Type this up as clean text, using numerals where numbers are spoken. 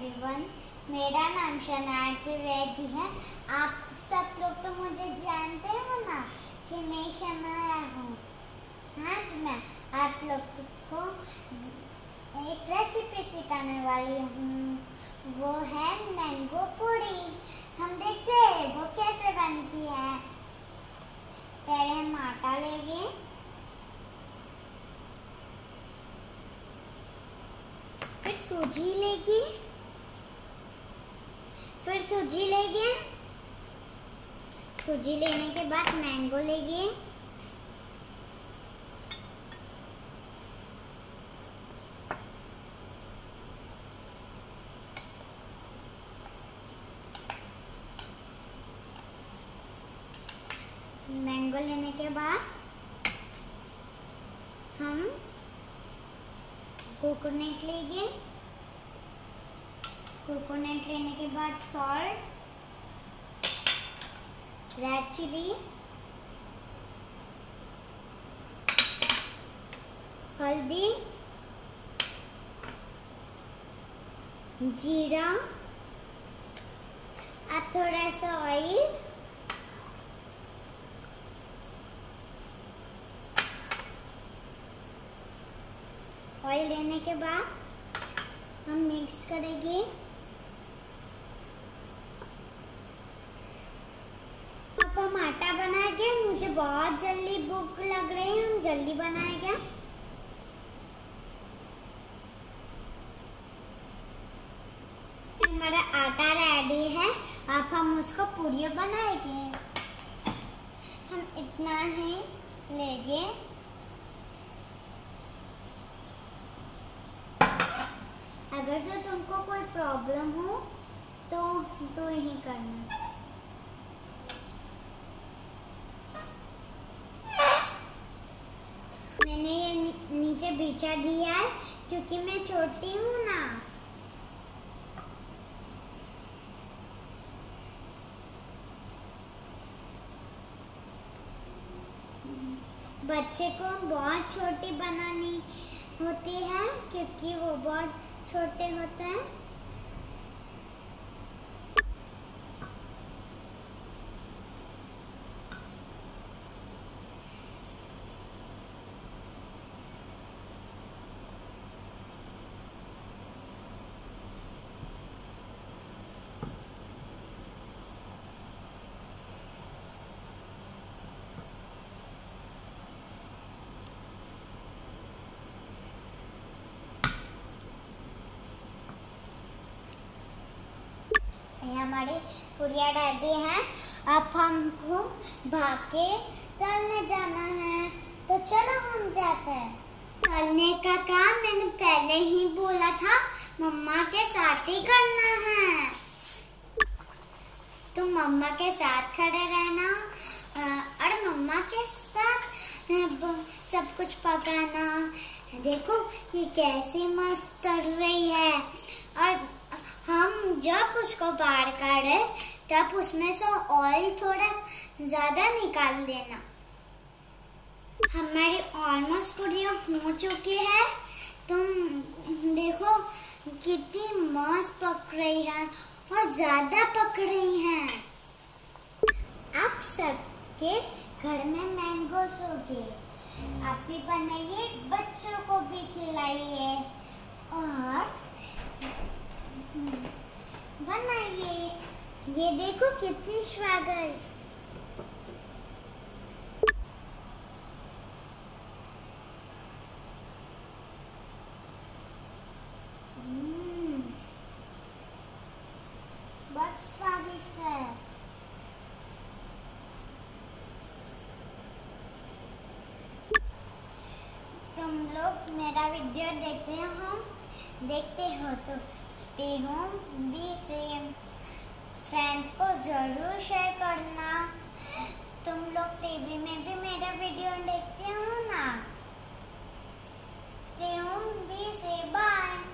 Everyone, मेरा नाम शनाया त्रिवेदी है। आप सब लोग तो मुझे जानते हो ना कि मैं शनाया हूँ। आज मैं आप लोग को एक रेसिपी सिखाने वाली हूँ, वो है मैंगो पूरी। हम देखते हैं वो कैसे बनती है। पहले हम आटा लेंगे, फिर सूजी लेंगे, फिर सूजी लेंगे, सूजी लेने के बाद मैंगो लेंगे, मैंगो लेने के बाद हम कोकोनट लेंगे, कोकोनट लेने के बाद सॉल्ट, रेड चिली, हल्दी, जीरा, अब थोड़ा सा ऑयल, ऑयल लेने के बाद हम मिक्स करेंगे। अब हम आटा बनाएंगे। मुझे बहुत जल्दी भूख लग रही है, हम जल्दी बनाएंगे। हमारा आटा रेडी है, अब हम उसको पूरी बनाएंगे। हम इतना ही लेंगे। अगर जो तुमको कोई प्रॉब्लम हो तो यही करना। मैंने ये नीचे बिछा दिया है क्योंकि मैं छोटी हूँ ना। बच्चे को बहुत छोटी बनानी होती है क्योंकि वो बहुत छोटे होते हैं। हमारी पूरियाँ रेडी हैं। अब हमको भाग के तलने जाना है, तो चलो हम जाते हैं। तलने का काम मैंने पहले ही बोला था, मम्मा के साथ ही करना है। तुम मम्मा के साथ खड़े रहना और मम्मा के साथ सब कुछ पकाना। देखो ये कैसे मस्त तल रही है। और हम जब उसको बाहर काढ़े तब उसमें से ऑयल थोड़ा ज्यादा निकाल देना। हमारी ऑलमोस्ट पूरी हो चुकी है। तुम देखो कितनी मस्त पक रही है और ज्यादा पक रही है। आप सबके घर में मैंगोस होंगे, आप भी बनाइए, बच्चों को भी खिलाइए और बनाइए। ये देखो कितनी स्वादिष्ट। बहुत स्वादिष्ट है। तुम लोग मेरा वीडियो देखते हो तो stay home, be safe. Friends को जरूर शेयर करना। तुम लोग टीवी में भी मेरा वीडियो देखते हो ना। Stay home, be safe, bye.